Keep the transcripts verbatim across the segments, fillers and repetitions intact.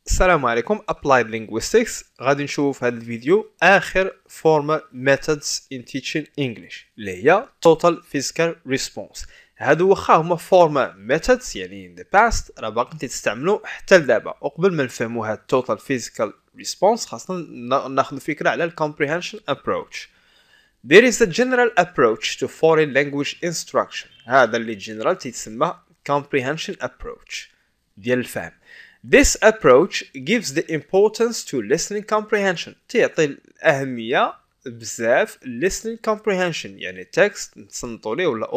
السلام عليكم. Applied Linguistics غادي نشوف في هذا الفيديو آخر formal methods in teaching English اللي هي Total Physical Response. هادو واخا هما formal methods يعني in the past راه باقي تستعملوا حتى لدابا، وقبل ما نفهموا هاد Total Physical Response خاصنا ناخذ فكرة على ال Comprehension Approach. There is a general approach to foreign language instruction. هذا اللي general تيتسمى Comprehension Approach ديال الفهم. This approach gives the importance to listening comprehension. تعطي الأهمية بزاف listening comprehension يعني text نتصنتوا ليه ولا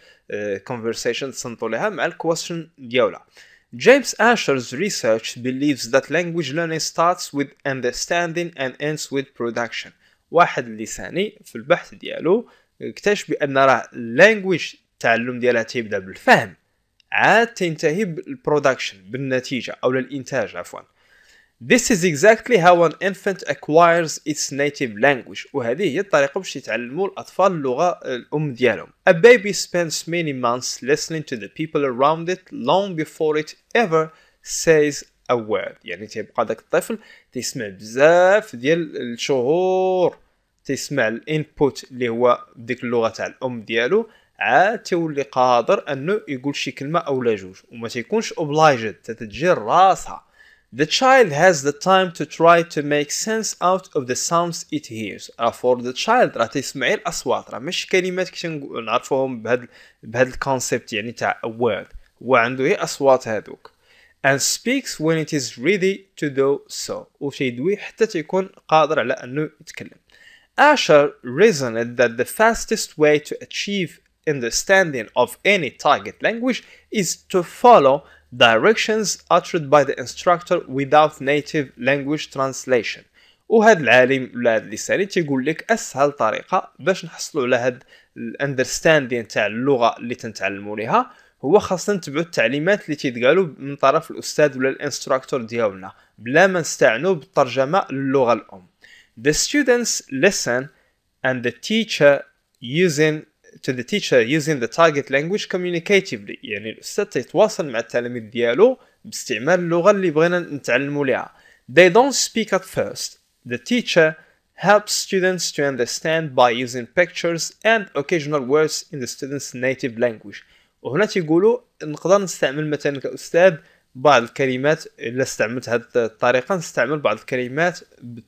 uh, conversation نتصنتوا لها مع ال question ديالها. James Asher's research believes that language learning starts with understanding and ends with production. واحد اللساني في البحث ديالو اكتشف بأن راه language التعلم ديالها تيبدا بالفهم عاد تنتهي بالبرودكشن بالنتيجة أو للإنتاج عفوا. This is exactly how an infant acquires its native language. وهذه هي الطريقة باش يتعلموا الأطفال اللغة الأم ديالهم. A baby spends many months listening to the people around it long before it ever says a word. يعني تيبقى داك الطفل تيسمع بزاف ديال الشهور تيسمع الانبوت اللي هو بديك اللغة تاع الأم ديالو عاد تولي قادر انه يقول شي كلمه او لا جوج وما تيكونش obliged تتجي راسها. The child has the time to try to make sense out of the sounds it hears. For the child راه تسمعي الاصوات راه ماشي كلمات كي نعرفوهم بهذا بهذا الكونسيبت يعني تاع word هو عنده هي اصوات هذوك and speaks when it is ready to do so وتيدوي حتى تيكون قادر على انه يتكلم. Asher reasoned that the fastest way to achieve understanding of any target language is to follow directions uttered by the instructor without native language translation. وهذا العالم ولا هذا اللساني تيقول لك اسهل طريقه باش نحصلوا على هذا الاندرستاندين تاع اللغه اللي تنتعلموا ليها هو خاصنا نتبعوا التعليمات اللي تيتقالوا من طرف الاستاذ ولا الانستراكتور ديالنا بلا ما نستعنوا بالترجمه للغه الام. The students listen and the teacher using to the teacher using the target language communicatively. يعني الأستاذ تيتواصل مع التلاميذ ديالو باستعمال اللغة اللي بغينا نتعلموا لها. They don't speak at first. The teacher helps students to understand by using pictures and occasional words in the students' native language. وهنا تيقولوا نقدر نستعمل مثلا كأستاذ بعض الكلمات إلا استعملت هذه الطريقة نستعمل بعض الكلمات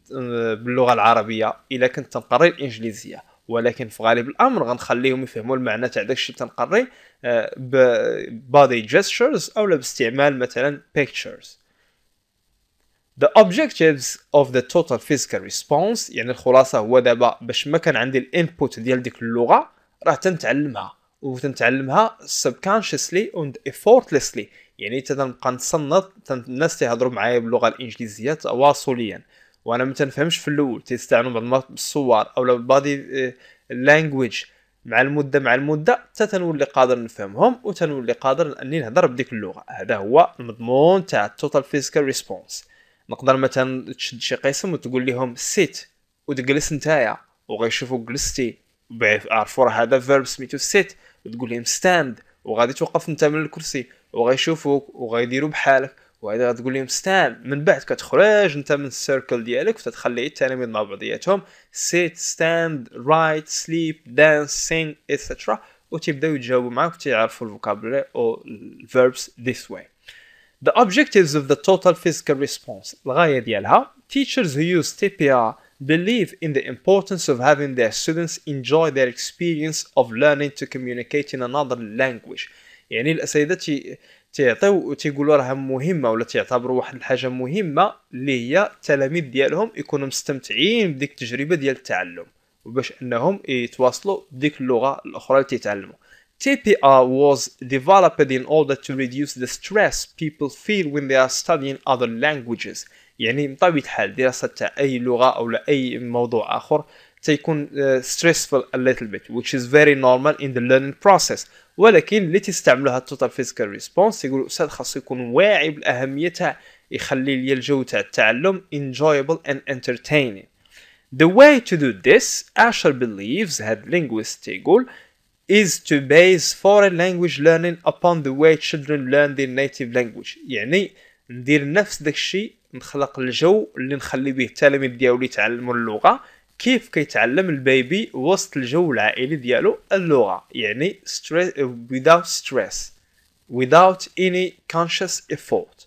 باللغة العربية إلا كنت تنقري الإنجليزية، ولكن في غالب الامر غنخليهم يفهموا المعنى تاع داكشي اللي تنقري ب body gestures او باستعمال مثلا pictures. The objectives of the total physical response يعني الخلاصه هو دابا باش ما كان عندي الانبوت ديال ديك اللغه راه تنتعلمها وتنتعلمها subconsciously and effortlessly يعني تنبقى نتصنت الناس تيهضروا معايا باللغه الانجليزيه تواصليا وانا ما تنفهمش في الاول تيستعملوا بعض المرات بالصور او البادي لانجويج مع المده مع المده حتى تنولي قادر نفهمهم وتنولي قادر اني نهضر بديك اللغه. هذا هو المضمون تاع التوتال فيزيكال ريسبونس. نقدر مثلا تشد شي قسم وتقول لهم سيت وتجلس نتايا وغيشوفوا جلستي ويعرفوا راه هذا فيرب سميتو سيت وتقول لهم ستاند وغادي توقف انت من الكرسي وغيشوفوك وغيديروا بحالك وهذا غتقول لهم ستاند. من بعد كتخرج انت من السيركل ديالك وتتخلي التلاميذ مع بعضياتهم sit stand write sleep dance sing etc وتبداو يتجاوبوا معاك وتعرفوا الفوكابولري او الفيربس this way. The objectives of the total physical response الغاية ديالها teachers who use T P R believe in the importance of having their students enjoy their experience of learning to communicate in another language. يعني الأساتذة تي تيعطيو تيقولوا راه مهمه ولا تيعتبروا واحد الحاجه مهمه اللي هي التلاميذ ديالهم يكونوا مستمتعين بديك التجربه ديال التعلم وباش انهم يتواصلوا بديك اللغه الاخرى اللي تيتعلموا. T P R was developed in order to reduce the stress people feel when they are studying other languages. يعني بطبيعه الحال دراسه تاع اي لغه او لا اي موضوع اخر تيكون uh, stressful a little bit which is very normal in the learning process. ولكن اللي تستعملوها التوتال فيزيكال ريسبونس يقولوا الاستاذ خاصو يكون واعي بالاهميه تاع يخلي لي الجو تاع التعلم enjoyable and entertaining. The way to do this Asher believes هاد linguist يقول is to base foreign language learning upon the way children learn their native language. يعني ندير نفس داك الشيء نخلق الجو اللي نخلي به التلاميذ ديالو يتعلموا اللغه كيف كيتعلم البيبي وسط الجو العائلي ديالو اللغه، يعني stress without stress without any conscious effort.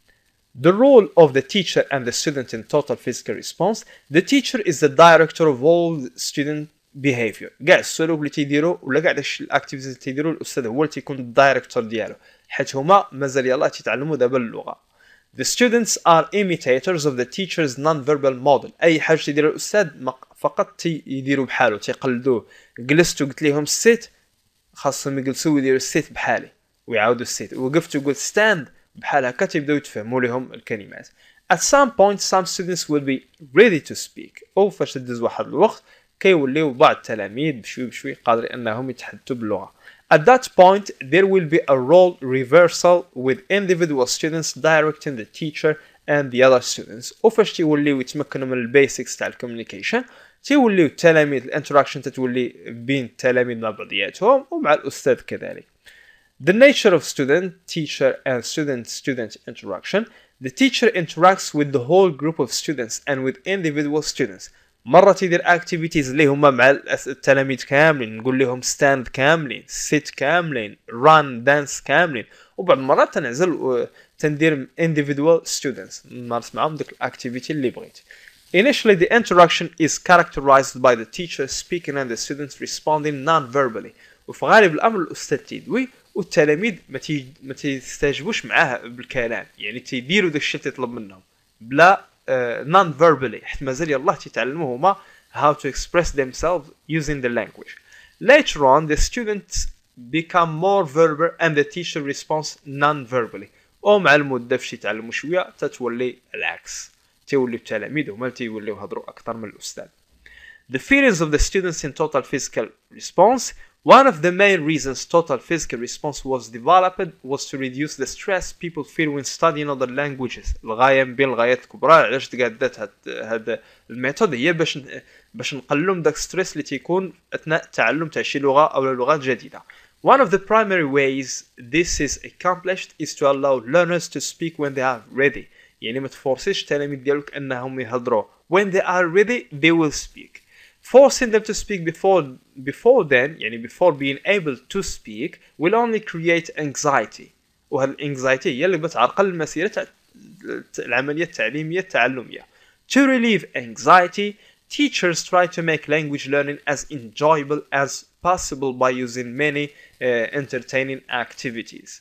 The role of the teacher and the student in total physical response. The teacher is the director of all student behavior. كاع السلوك اللي تيديروا ولا كاع داكشي الاكتيفيتيز اللي تيديروا الاستاذ هو اللي تيكون الدايركتور ديالو، حيت هما مازال يلاه تيتعلموا دابا اللغه. The students are imitators of the teacher's non-verbal model. اي حاجه تيديرها الاستاذ فقط تيديروا بحاله، تيقلدوه. جلست وقلت لهم السيت، خاصهم يجلسوا ويديروا السيت بحالي ويعاودوا السيت. وقفت وقلت ستاند بحال هكا تيبداو يتفهموا لهم الكلمات. At some point some students will be ready to speak. او فاش تدوز واحد الوقت كيوليو بعض التلاميذ بشوي بشوي قادرين انهم يتحدثوا باللغه. At that point there will be a role reversal with individual students directing the teacher and the other students. وفاش تيوليو يتمكنوا من البيسكس تاع الكوميونيكيشن تيوليو التلاميذ الانتراكشن تتولي بين التلاميذ مع بعضياتهم ومع الاستاذ كذلك. The nature of student, teacher and student-student interaction. The teacher interacts with the whole group of students and with individual students. مرة تيدير activities اللي هما مع التلاميذ كاملين، نقول لهم stand كاملين، sit كاملين، run dance كاملين، وبعض المرات تنعزل تندير individual students نمارس معهم ديك activity اللي بغيت. Initially the interaction is characterized by the teacher speaking and the students responding non-verbally. وفي غالب الأمر الأستاذ تيدوي والتلاميذ ما تي ما تيستجبوش معاه بالكلام، يعني تيديروا داك الشيء تيطلب منهم بلا non verbally، حيت مازال يلاه تيتعلموا هما how to express themselves using the language. Later on the students become more verbal and the teacher responds non-verbally. او مع المده فاش يتعلموا شويه تتولي العكس، تيوليو التلاميذ هما اللي تيوليو يهضروا اكثر من الاستاذ. The feelings of the students in total physical response. One of the main reasons total physical response was developed was to reduce the stress people feel when studying other languages. الغاية من بين الغايات الكبرى علاش تقادات هاد هاد الميثود هي باش باش نقللوا من داك ستريس اللي تيكون اثناء التعلم تاع شي لغة او لغات جديدة. One of the primary ways this is accomplished is to allow learners to speak when they are ready. يعني ما تفورسيش التلاميذ ديالك انهم يهضروا. When they are ready they will speak. Forcing them to speak before before then يعني before being able to speak will only create anxiety. وهذا الانكزايتي هي اللي بتعرقل المسيرة تاع العملية التعليمية التعلمية. To relieve anxiety, teachers try to make language learning as enjoyable as possible by using many uh, entertaining activities.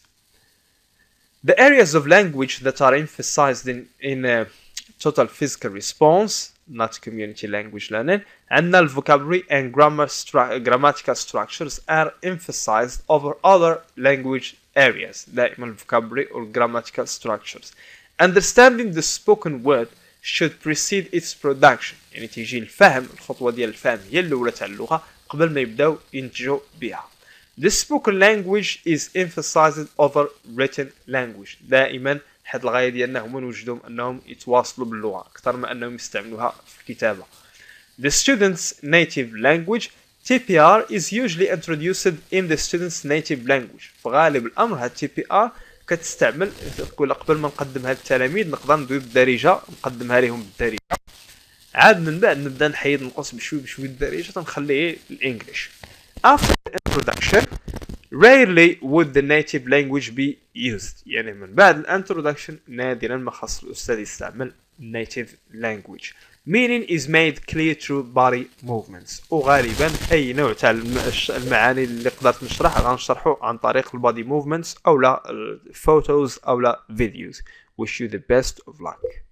The areas of language that are emphasized in in uh, total physical response, not community language learning, and the vocabulary and grammar stru- grammatical structures are emphasized over other language areas. دائما vocabulary or grammatical structures. Understanding the spoken word should precede its production. يعني تيجي الفهم، الخطوة ديال الفهم هي الأولى تاع اللغة قبل ما يبداو ينتجوا بها. The spoken language is emphasized over written language. دائما حد الغاية ديالنا هما نوجدهم أنهم يتواصلوا باللغة أكثر ما أنهم يستعملوها في الكتابة. The student's native language T P R is usually introduced in the student's native language. في غالب الأمر هاد T P R كتستعمل تقول قبل ما نقدمها للتلاميذ نقدر ندوي بالدارجة نقدمها لهم بالدارجة، عاد من بعد نبدا نحيد نقص بشوي بشوي الدارجة تنخليه الإنجليش. After the introduction rarely would the native language be used. يعني من بعد الانترودكشن نادرا ما خص الأستاذ يستعمل native language. Meaning is made clear through body movements. وغالبا أي نوع تاع المعاني اللي قدرت نشرح غنشرحه عن طريق البادي movements أو لا photos أو لا videos. Wish you the best of luck.